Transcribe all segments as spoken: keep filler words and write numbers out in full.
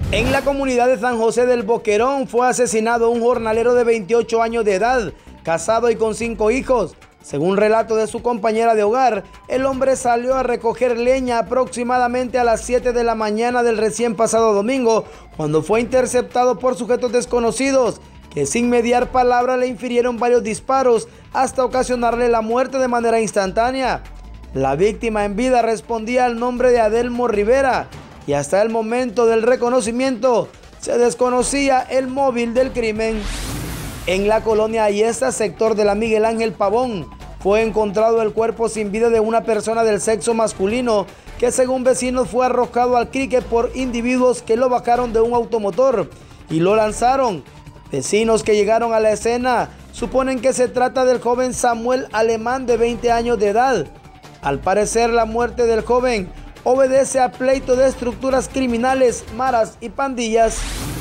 En la comunidad de San José del Boquerón fue asesinado un jornalero de veintiocho años de edad, casado y con cinco hijos. Según relato de su compañera de hogar, el hombre salió a recoger leña aproximadamente a las siete de la mañana del recién pasado domingo, cuando fue interceptado por sujetos desconocidos, que sin mediar palabra le infirieron varios disparos hasta ocasionarle la muerte de manera instantánea. La víctima en vida respondía al nombre de Adelmo Rivera, y hasta el momento del reconocimiento se desconocía el móvil del crimen. En la colonia Ayesta, sector de la Miguel Ángel Pavón, fue encontrado el cuerpo sin vida de una persona del sexo masculino que, según vecinos, fue arrojado al crique por individuos que lo bajaron de un automotor y lo lanzaron. Vecinos que llegaron a la escena suponen que se trata del joven Samuel Alemán, de veinte años de edad. Al parecer, la muerte del joven obedece a pleito de estructuras criminales, maras y pandillas.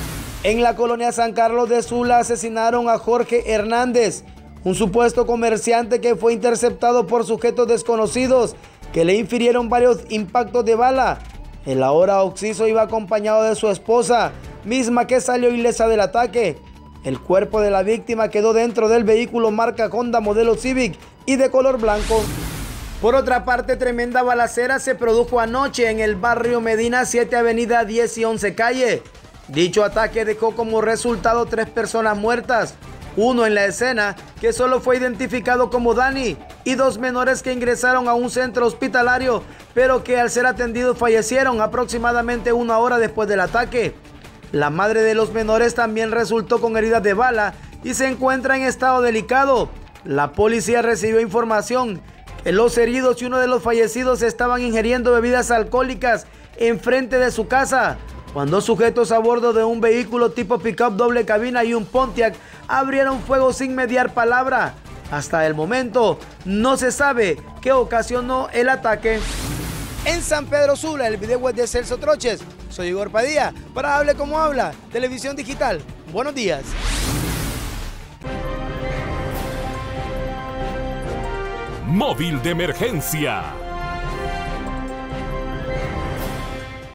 En la colonia San Carlos de Sula asesinaron a Jorge Hernández, un supuesto comerciante que fue interceptado por sujetos desconocidos que le infirieron varios impactos de bala. El ahora occiso iba acompañado de su esposa, misma que salió ilesa del ataque. El cuerpo de la víctima quedó dentro del vehículo marca Honda modelo Civic y de color blanco. Por otra parte, tremenda balacera se produjo anoche en el barrio Medina siete, avenida diez y once calle. Dicho ataque dejó como resultado tres personas muertas, uno en la escena que solo fue identificado como Dani, y dos menores que ingresaron a un centro hospitalario, pero que al ser atendidos fallecieron aproximadamente una hora después del ataque. La madre de los menores también resultó con heridas de bala y se encuentra en estado delicado. La policía recibió información que los heridos y uno de los fallecidos estaban ingiriendo bebidas alcohólicas enfrente de su casa, cuando sujetos a bordo de un vehículo tipo pick-up doble cabina y un Pontiac abrieron fuego sin mediar palabra. Hasta el momento no se sabe qué ocasionó el ataque. En San Pedro Sula, el video web de Celso Troches. Soy Igor Padilla para Hable Como Habla, Televisión Digital. Buenos días. Móvil de emergencia.